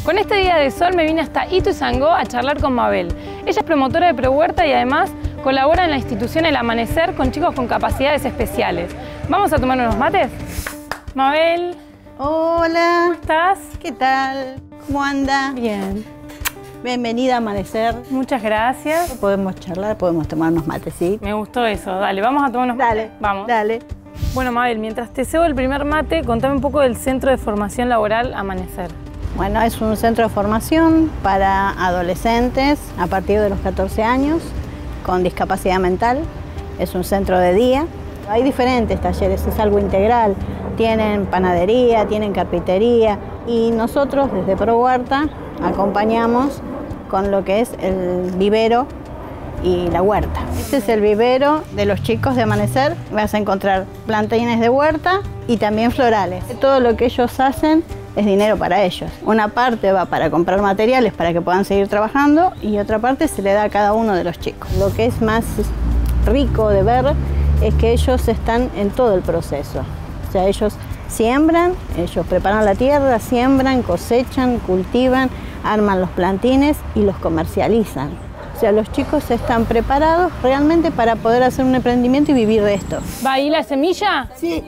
Con este día de sol me vine hasta Ituzaingó a charlar con Mabel. Ella es promotora de ProHuerta y además colabora en la institución El Amanecer con chicos con capacidades especiales. ¿Vamos a tomar unos mates? Mabel. Hola. ¿Cómo estás? ¿Qué tal? ¿Cómo anda? Bien. Bienvenida a Amanecer. Muchas gracias. Podemos charlar, podemos tomar unos mates, ¿sí? Me gustó eso. Dale, vamos a tomar unos mates. Vamos. Dale. Bueno, Mabel, mientras te cebo el primer mate, contame un poco del Centro de Formación Laboral Amanecer. Bueno, es un centro de formación para adolescentes a partir de los 14 años con discapacidad mental. Es un centro de día. Hay diferentes talleres, es algo integral. Tienen panadería, tienen carpintería y nosotros desde ProHuerta acompañamos con lo que es el vivero y la huerta. Este es el vivero de los chicos de Amanecer. Vas a encontrar plantines de huerta y también florales. Todo lo que ellos hacen es dinero para ellos. Una parte va para comprar materiales para que puedan seguir trabajando y otra parte se le da a cada uno de los chicos. Lo que es más rico de ver es que ellos están en todo el proceso. O sea, ellos siembran, ellos preparan la tierra, siembran, cosechan, cultivan, arman los plantines y los comercializan. O sea, los chicos están preparados realmente para poder hacer un emprendimiento y vivir de esto. ¿Va ahí la semilla? Sí,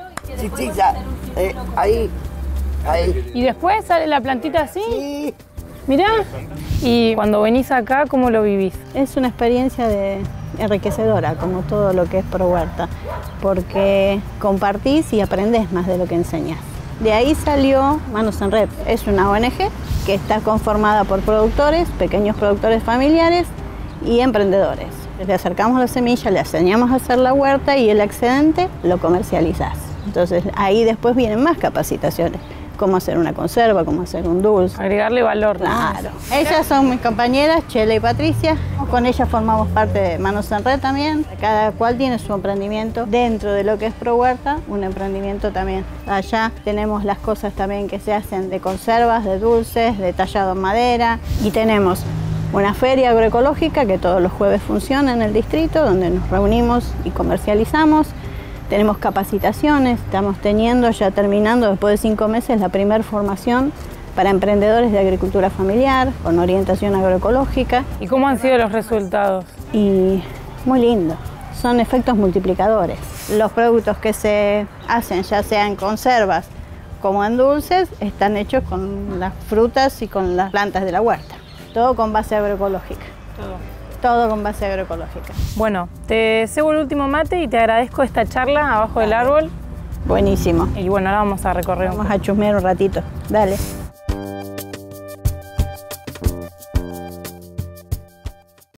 ya, ahí. ¿Y después sale la plantita así? Sí. Mirá. Y cuando venís acá, ¿cómo lo vivís? Es una experiencia enriquecedora, como todo lo que es ProHuerta, porque compartís y aprendés más de lo que enseñás. De ahí salió Manos en Red. Es una ONG que está conformada por productores, pequeños productores familiares y emprendedores. Le acercamos la semilla, le enseñamos a hacer la huerta y el excedente lo comercializás. Entonces ahí después vienen más capacitaciones. Cómo hacer una conserva, cómo hacer un dulce. Agregarle valor. Claro. Ellas son mis compañeras, Chela y Patricia. Con ellas formamos parte de Manos en Red también. Cada cual tiene su emprendimiento dentro de lo que es ProHuerta, un emprendimiento también. Allá tenemos las cosas también que se hacen de conservas, de dulces, de tallado en madera. Y tenemos una feria agroecológica que todos los jueves funciona en el distrito, donde nos reunimos y comercializamos. Tenemos capacitaciones, estamos teniendo, ya terminando después de 5 meses, la primera formación para emprendedores de agricultura familiar, con orientación agroecológica. ¿Y cómo han sido los resultados? Y muy lindo, son efectos multiplicadores. Los productos que se hacen, ya sea en conservas como en dulces, están hechos con las frutas y con las plantas de la huerta. Todo con base agroecológica. Todo con base agroecológica. Bueno, te cebo el último mate y te agradezco esta charla abajo del árbol. Buenísimo. Y bueno, ahora vamos a recorrer Vamos a chusmear un ratito. Dale.